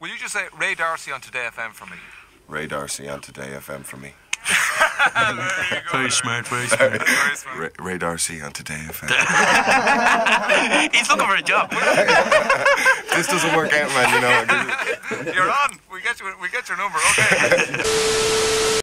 Will you just say Ray Darcy on Today FM for me? Ray Darcy on Today FM for me. Very smart, very smart. Very smart. Ray Darcy on Today FM. He's looking for a job. This doesn't work out, man, you know. You're on. We get your number. Okay.